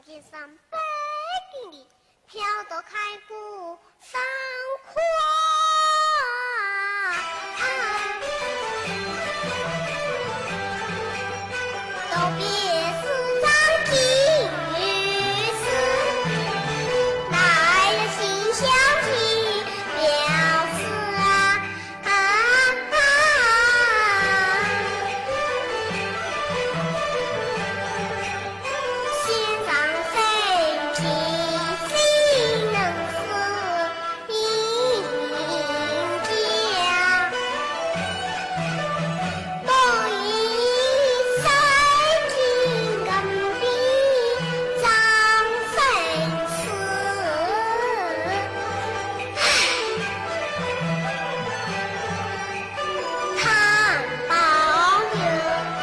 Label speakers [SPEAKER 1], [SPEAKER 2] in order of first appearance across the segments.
[SPEAKER 1] 街上百公里，飘到开过上花。都别是张金玉丝，来了心相惜，表示心上深情心能思应家，梦一三金根笔张生词，唐宝友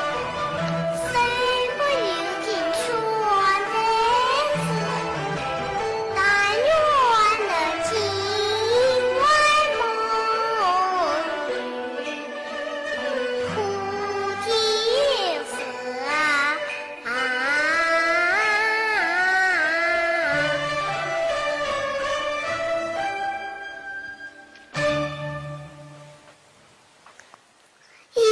[SPEAKER 1] 虽不有情全人事，但愿的情外梦，苦就是咦，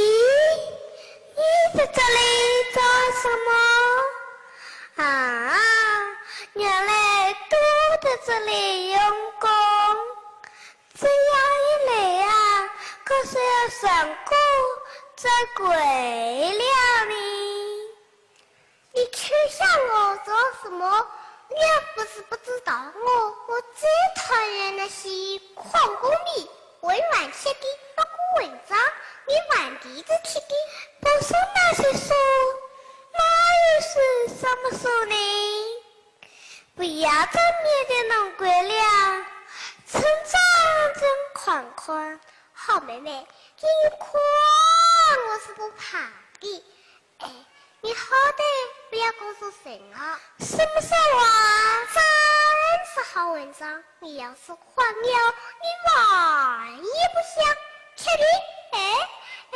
[SPEAKER 1] 你在这里做什么？啊，原来都在这里用功。这样一来啊，可是要算过这贵了你。你去向我做什么？你要不是不知道我最讨厌那些旷工里委婉写的八股文章，你玩鼻子去的，不是那些书，那又是什么书呢？不要在面前弄鬼了，成长真宽宽。好妹妹，给你夸我是不怕的。哎，你好歹不要告诉神啊！什么时候啊？真是好文章，你要是换了，你玩也不想，确定？哎。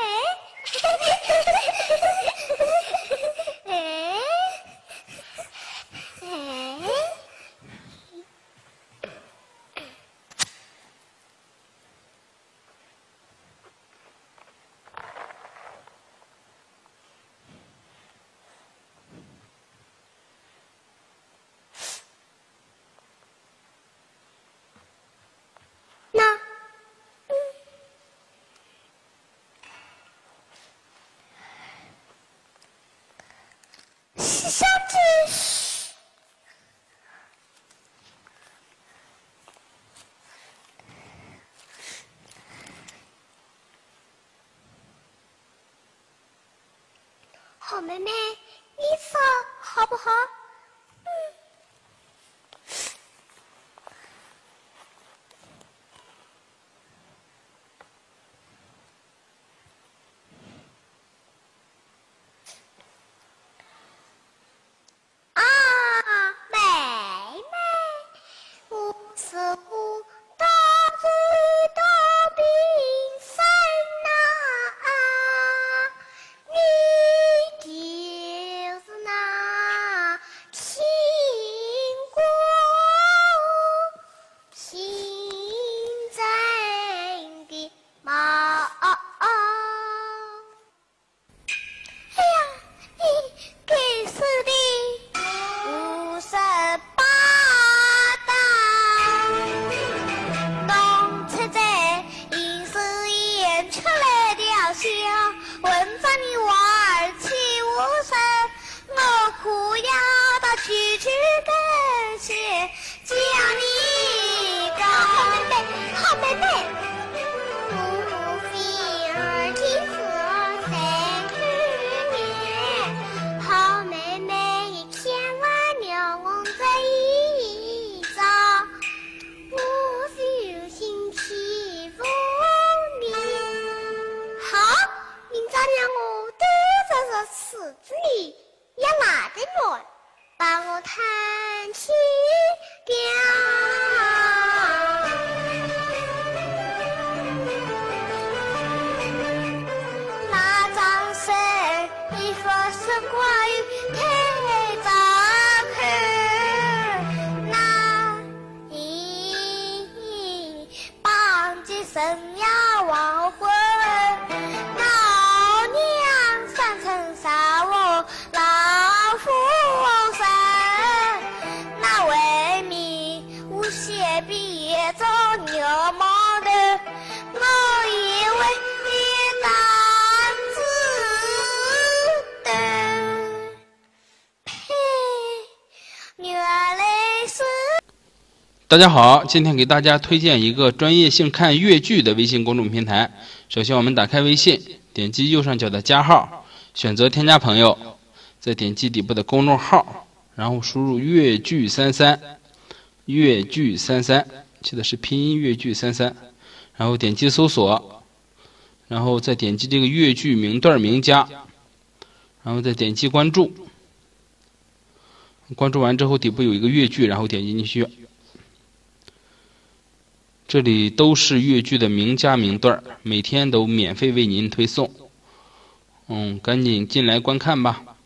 [SPEAKER 1] 相机，好妹妹，你说好不好？ 生呀亡魂，老娘三层杀我老夫生，那为民无邪必也做牛毛的，我以为你当子的，呸！原来是。
[SPEAKER 2] 大家好，今天给大家推荐一个专业性看粤剧的微信公众平台。首先我们打开微信，点击右上角的加号，选择添加朋友，再点击底部的公众号，然后输入粤剧33，粤剧33，记得是拼音粤剧33，然后点击搜索，然后再点击这个粤剧名段名家，然后再点击关注。关注完之后底部有一个粤剧，然后点击进去。这里都是粤剧的名家名段，每天都免费为您推送。赶紧进来观看吧。